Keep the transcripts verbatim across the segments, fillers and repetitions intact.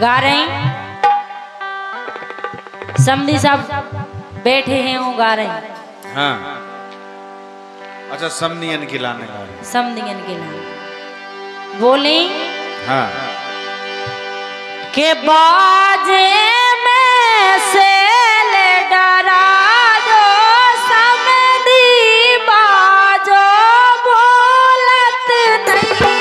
गा रहे हैं। समधी साहब बैठे हैं वो गा रहे हैं। हाँ अच्छा समनियन खिलाने गा रहे हैं। समधियन के लिए बोले हाँ के बाजे में से ले डरा दो समधी बाजो बोलत नहीं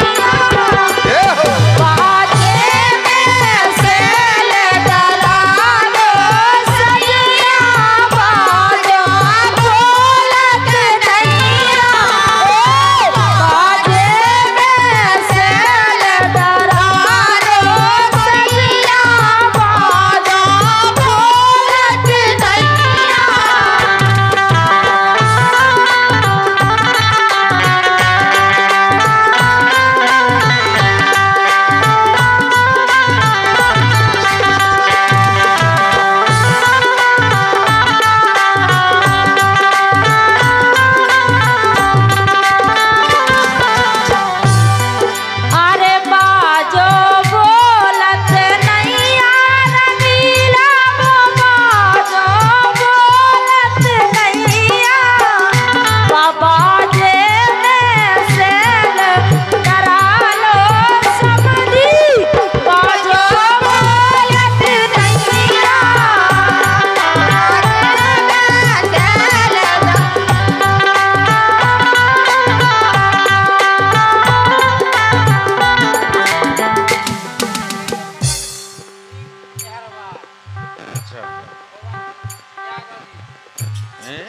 बाजे में से ले डरा दो सजिया बाजो बोलत नहीं बाजे में से ले डरा दो सजिया बाजो बोलत नहीं। अरे बाजो बोलत नैया रंगीला वो बाजो बोलत नैया बाबा जे में से डरा लो समधी बाजो बोलत नैया अच्छा हैं?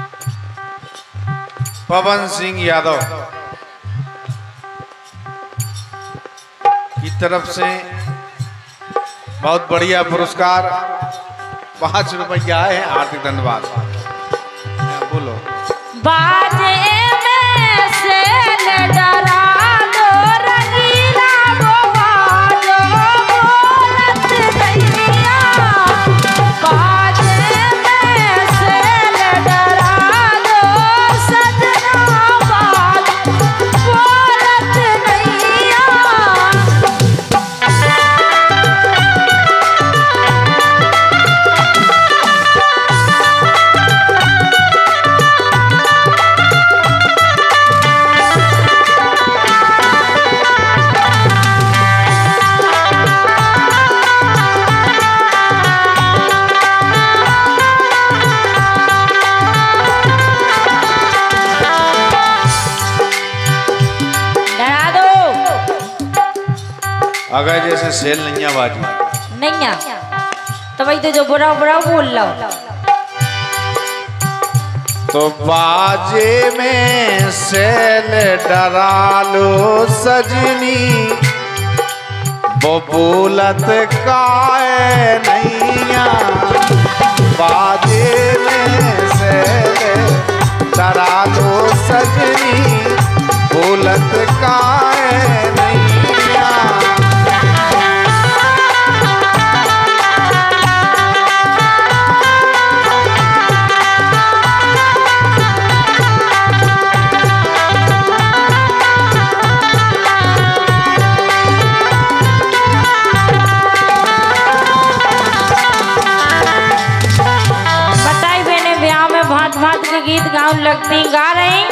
पवन सिंह यादव की तरफ से बहुत बढ़िया पुरस्कार पांच रुपया है। हार्दिक धन्यवाद। बोलो बाजे में से डरा दो रंगीला वो बाजो बोलत नैया बाजे में से डरा दो सजना बाजो बोलत नैया। डरा दो अगर जैसे सेल नहीं बाजी नैया तो भाई तो जो बुरा बुरा बोल लो तो बाजे में सेल डरा लो सजनी वो बोलत काए नैया बाजे में सेल डरा लो सजनी बोलत काए नैया। बताई बहने ब्याह में भांत भांत के गीत गाँव लगती गा रहे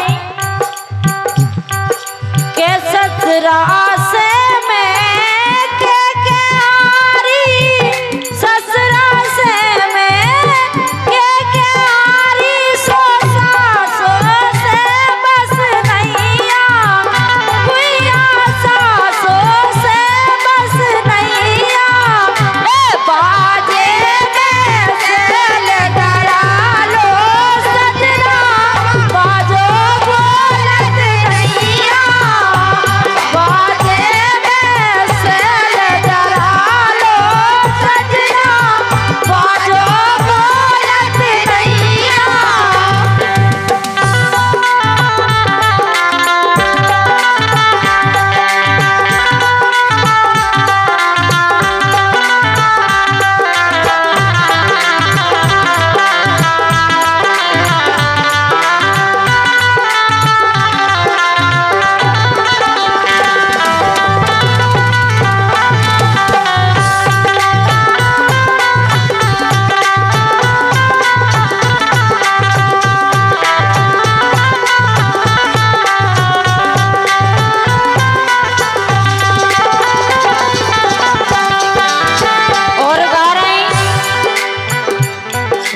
के ससुरा से मैं के के आरी ससुरा से मैं के के आरी सो सासो से बस नैया गुइया सासो से बस नैया ए बाजे में से डरा लो सजना बाजो बोलत नैया बाजे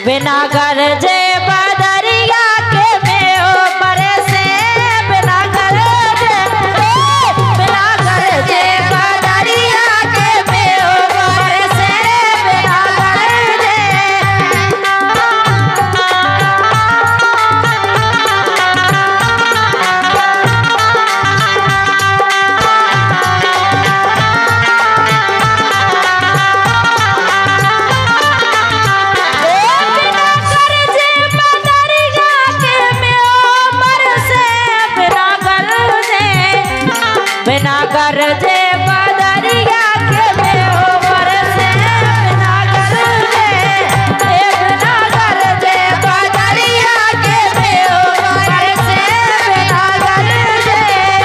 बिना गरजे बदरिया के में ओ बरसे बिना गरजे बिना गरजे बदरिया के में ओ बरसे बिना गरजे बिना गरजे बदरिया के में ओ बरसे बिना गरजे बिना गरजे बदरिया के में ओ बरसे बिना गरजे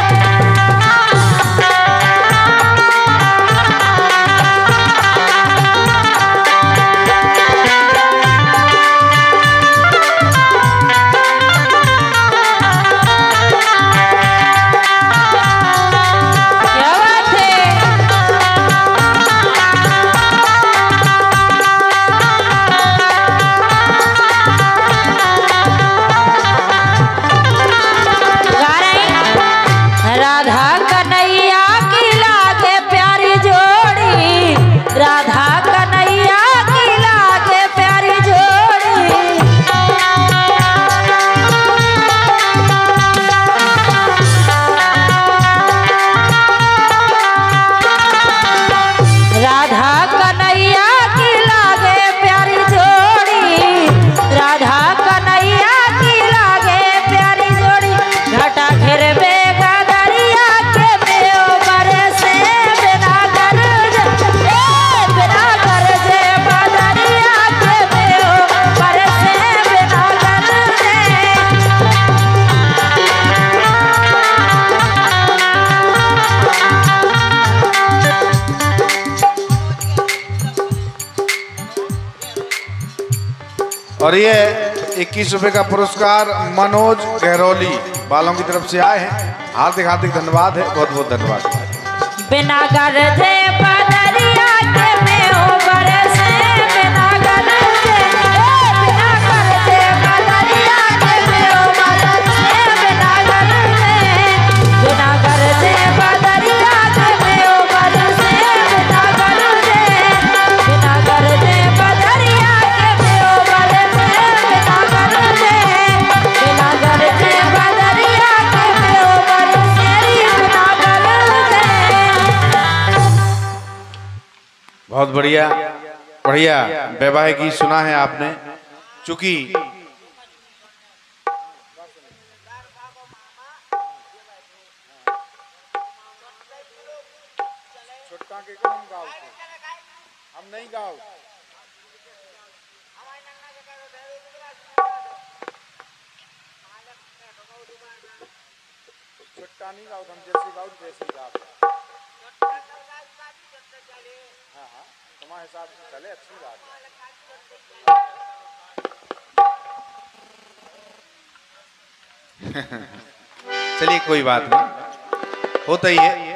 और ये इक्कीस रुपए का पुरस्कार मनोज गहरौली वालों की तरफ से आए हैं। हार्दिक हार्दिक धन्यवाद है, बहुत बहुत धन्यवाद। बिना गरजे बदरिया के में ओ बरसे बिना गरजे बिना गरजे बदरिया के में ओ बरसे बिना गरजे बिना गरजे बदरिया के में ओ बरसे बिना गरजे बिना गरजे बदरिया के में ओ बरसे बिना गरजे बिना गरजे बदरिया के में ओ बरसे बिना गरजे। बहुत बढ़िया बढ़िया वैवाहिक गीत सुना है आपने। चूंकि हम नहीं गाओ छुट्टा नहीं गाओ हम जैसे गाओ जैसे गाओ। हाँ हाँ तुम्हारे हिसाब से चले, अच्छी बात है। चलिए कोई बात नहीं, होता ही है।